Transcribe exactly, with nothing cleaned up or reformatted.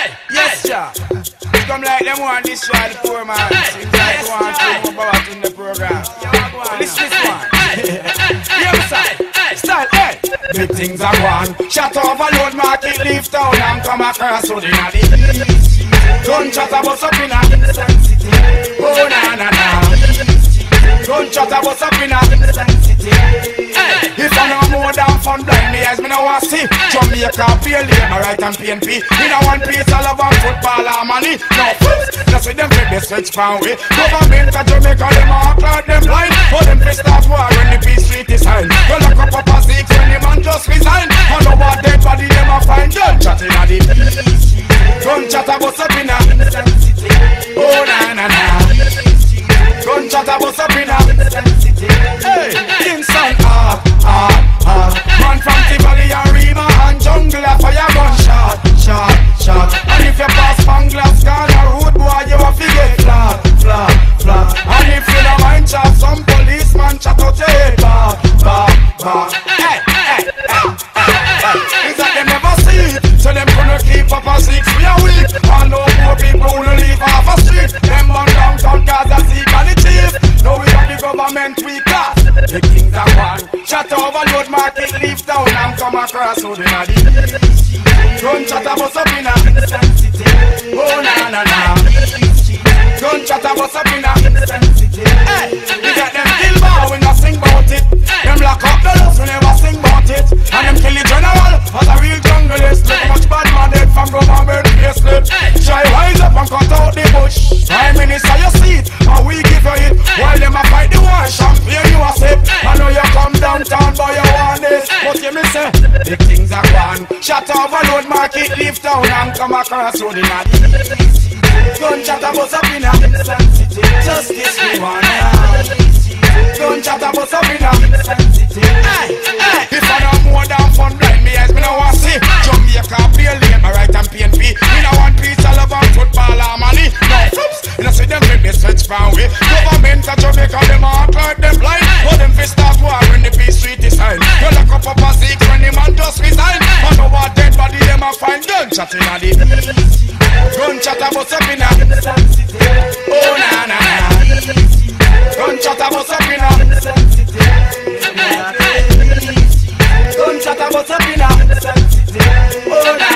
Yes, sir. Come like them one destroy the poor man. Seems like you want to move about in the program. Listen this one. Yeah, sir. Style, hey. Big things are gone. Shut overload market, leave town and come across so they not the east. Gunshot a bust up in a city. Oh na na na. Gunshot a bust up in a city. If I know more than fun blind me eyes, me no want see Jamaica pay labor right and P N P. In a one piece all of them football and money. No fools, that's why them take the switch from way. Government of Jamaica them all cloud them blind. For them pissed off war when the peace treaty signed. You lock up up a six when the man just resign. All over dead body them a find gunshot in a the peace. Gunshot a bust up in a city. Oh na na na. Gunshot a bust up in a city. Hey, Kingston, ah ah ah. Man from Tivoli and Rima and jungle a fire gunshot, shot, shot. And if you pass Panglas, Ghana road boy, you a forget flat, flat, flat. And if you don't mind chat, some policeman chat out your head, bah, bah, bah. Hey, hey, hey, hey, hey. Is that them never see it? So them gonna keep up a six we a week. And no more people who live off a street. Them on downtown Gaza seek and the chief. Now we got the government we class. The kings are one. Shut overload market, leave town and come across so they not the east. Gunshot a bust up in a city. Oh na na na. Gunshot a bust up in a city. Hey, we got them kill bar, we not sing about it. Them lock up the house, we never sing about it. And them kill the general as a real junglist. Look much bad man dead from government bracelet. Try rise up and cut out the bush. Prime Minister you see it, and we give you it. While them a fight the war, champagne you a sip. I know you come downtown but you want this. But you me say, the things are gone. Shut overload market, leave town and come across road in a east. Gunshot a bust up in a city. Justice we want now. Gunshot a bust up in a city. Hey, hey. If I know more than fun blind me eyes, me no want see Jamaica play labor right and P N P. Me no want peace all about football and money. No flips, you know see them make the switch from way. Government of Jamaica them all cloud them blind. But them fist off war when the peace treaty signed. You lock up up a six when the man just resign. And over dead body them a find gunshot in a the east. Gunshot a bust up in a city. Oh na na na. Gunshot a bust up in a city. Gunshot a bust up in a city. Oh na